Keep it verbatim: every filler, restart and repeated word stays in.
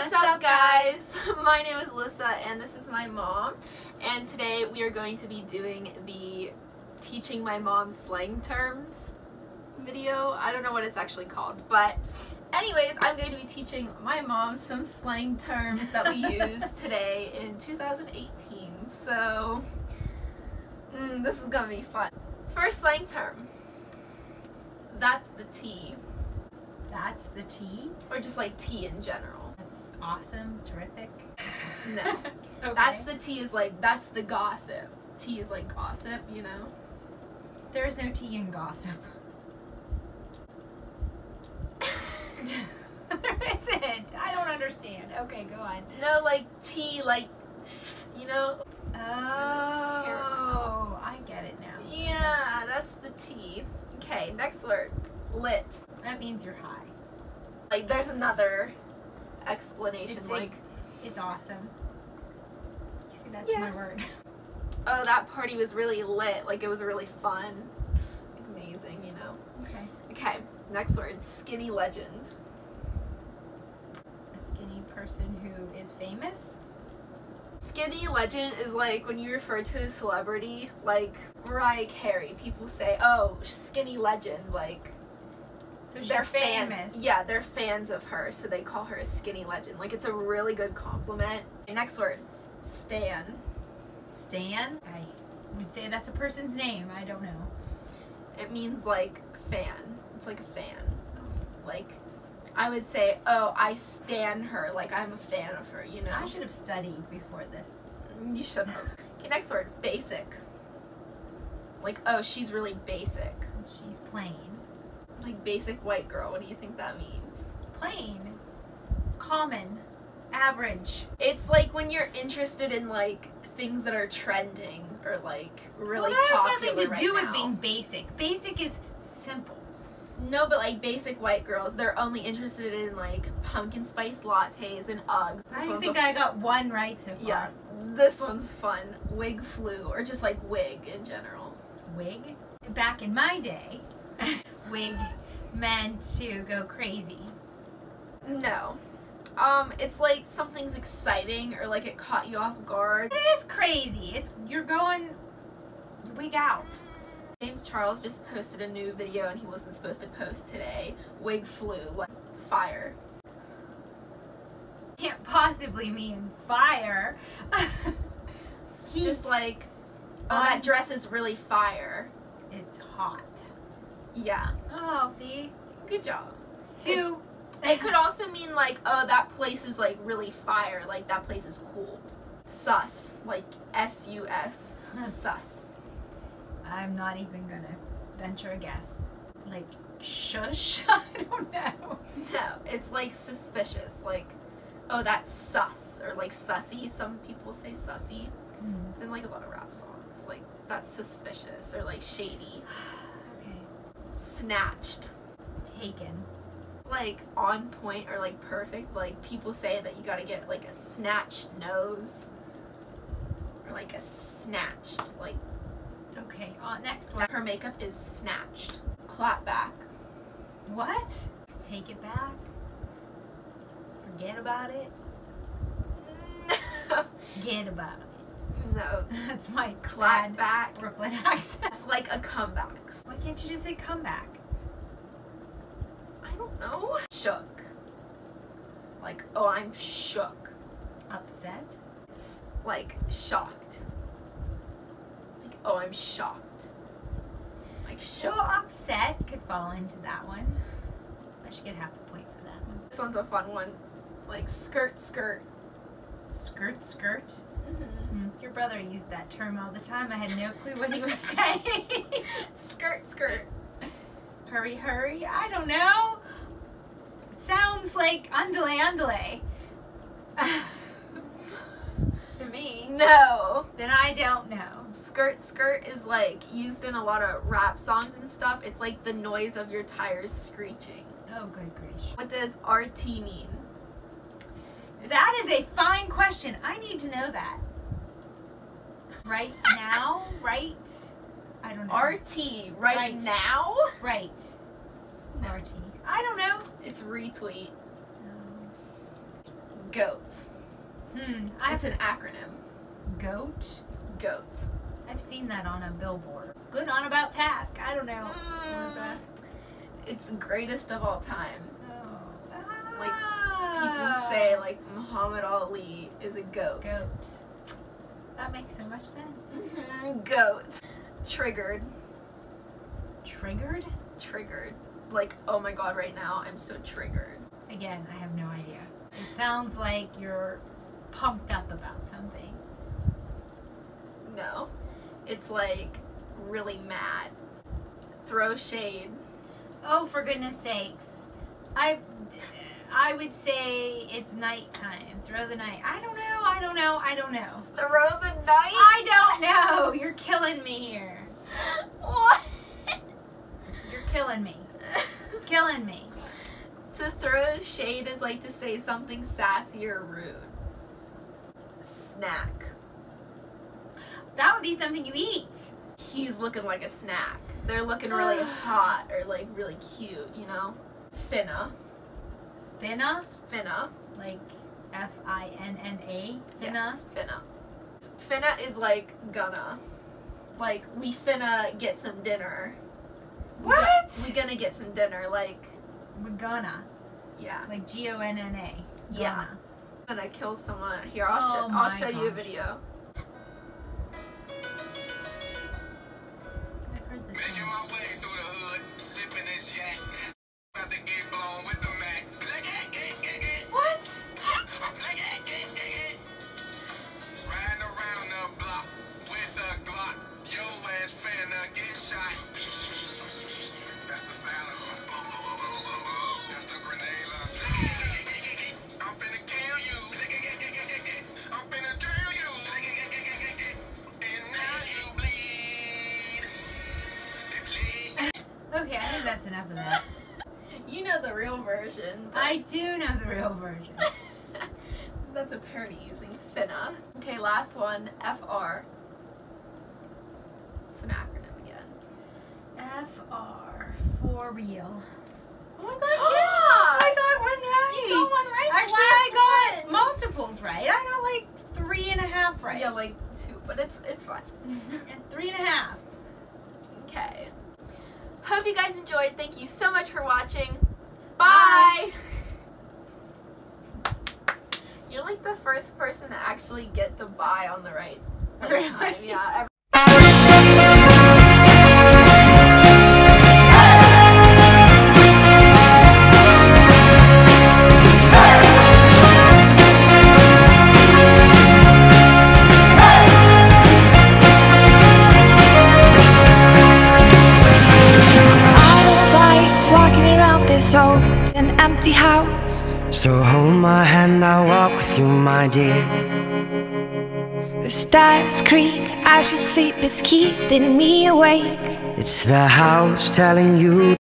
What's, What's up, up guys? My name is Alyssa and this is my mom, and today we are going to be doing the teaching my mom slang terms video. I don't know what it's actually called, but anyways, I'm going to be teaching my mom some slang terms that we use today in two thousand eighteen. So mm, this is gonna be fun. First slang term. That's the tea. That's the tea? Or just like tea in general. That's awesome, terrific. No. Okay. That's the tea is like, that's the gossip. Tea is like gossip, you know? There's no tea in gossip. There isn't. I don't understand. Okay, go on. No, like tea, like, you know? Oh, I get it now. Yeah, that's the tea. Okay, next word. Lit. That means you're high. Like, there's another explanation, It's like... like, it's awesome. You see, that's Yeah. my word. Oh, that party was really lit. Like, it was really fun. Like, amazing, you know? Okay. Okay, next word. Skinny legend. A skinny person who is famous? Skinny legend is like when you refer to a celebrity, like Mariah Carey. People say, "Oh, skinny legend." Like, so she's they're famous. Fan, yeah, they're fans of her, so they call her a skinny legend. Like, it's a really good compliment. Next word, stan. Stan? I would say that's a person's name. I don't know. It means like fan. It's like a fan. Like, I would say, "Oh, I stan her." Like, I'm a fan of her. You know. I should have studied before this. You should have. Okay, next word, basic. Like, oh, she's really basic. She's plain. Like, basic white girl. What do you think that means? Plain. Common. Average. It's like when you're interested in like things that are trending or like really well, that has popular nothing to right do now. with being basic. Basic is simple. No, but like basic white girls, they're only interested in like pumpkin spice lattes and Uggs. This I one's think a- I got one right so far. Yeah, this one's fun. Wig flu, or just like wig in general. Wig? Back in my day, wig meant to go crazy. No. Um, it's like something's exciting or like it caught you off guard. It is crazy. It's you're going wig out. James Charles just posted a new video and he wasn't supposed to post today. Wig flu, like fire. Can't possibly mean fire. Just Heat. like, oh, that dress is really fire. It's hot. Yeah. Oh, see? Good job. Two. It, it could also mean like, oh, that place is like really fire. Like, that place is cool. Sus. Like S U S. Sus. I'm not even gonna venture a guess. Like, shush? I don't know. No, it's like suspicious. Like, oh, that's sus. Or like sussy. Some people say sussy. Mm. It's in like a lot of rap songs. Like, that's suspicious or like shady. Okay. Snatched. Taken. Like on point or like perfect. Like, people say that you gotta get like a snatched nose. Or like a snatched. Like, Okay, on next one. her makeup is snatched. Clap back. What? Take it back? Forget about it? Get about it. No. That's my Clap clad back. Brooklyn accent. It's like a comeback. Why can't you just say comeback? I don't know. Shook. Like, oh, I'm shook. Upset? It's like shocked. Like, oh, I'm shocked. Like, So shook. upset could fall into that one. I should get half a point for that one. This one's a fun one. Like, skirt, skirt. Skirt, skirt? Mm-hmm. Mm, your brother used that term all the time. I had no clue what he was saying. Skirt, skirt. Hurry, hurry? I don't know. It sounds like underlay, underlay. To me. No. Then I don't know. Skirt, skirt is like used in a lot of rap songs and stuff. It's like the noise of your tires screeching. Oh, good grief. What does R T mean? That is a fine question. I need to know that. Right now? Right? I don't know. R T, right, Right. now? Right. R T. I don't know. It's retweet. Goat. Hmm. It's an acronym. Goat? Goat. I've seen that on a billboard. Good on about task. I don't know. Mm, What was that? It's greatest of all time. Oh. Like, Ah. people say, like, Muhammad Ali is a goat. Goat. That makes so much sense. Goat. Triggered. Triggered? Triggered. Like, oh my god, right now I'm so triggered. Again, I have no idea. It sounds like you're pumped up about something. No. It's like really mad. Throw shade. Oh, for goodness sakes. I I would say it's nighttime. Throw the night. I don't know. I don't know. I don't know. Throw the night? I don't know. You're killing me here. What? You're killing me. Killing me. To throw shade is like to say something sassy or rude. Snack. That would be something you eat. He's looking like a snack. They're looking really hot or like really cute, you know? Finna. Finna? Finna. Like F I N N A? Finna? Yes, finna. Finna is like gonna. Like, we finna get some dinner. What? We gonna get some dinner, like, We're gonna. yeah. Like G O N N A. Yeah. I'm gonna kill someone. Here, I'll, Oh show I'll my show you a gosh. video. I've heard this Making one. my way through the hood, sipping this yak. About to get blown with the Mac. What? Riding around the block with a Glock. Your ass finna get shot. That's the silence. That's the grenade launcher. I'm finna kill you. I'm finna drill you. And now you bleed. Okay, I think that's enough of that. You know the real version. But I do know the real version. that's a parody using finna. Okay, last one. F R. It's an acronym again. F R for real. Oh my god, yeah! I got one right. You got one right. The Actually, I last got multiples right. I got like three and a half right. Yeah, like two, but it's it's fine. and three and a half. Okay. Hope you guys enjoyed. Thank you so much for watching. Bye! You're like the first person to actually get the bye on the right Really? time. Yeah. Every old and empty house. So hold my hand, I'll walk with you, my dear. The stars creak as you sleep, it's keeping me awake. It's the house telling you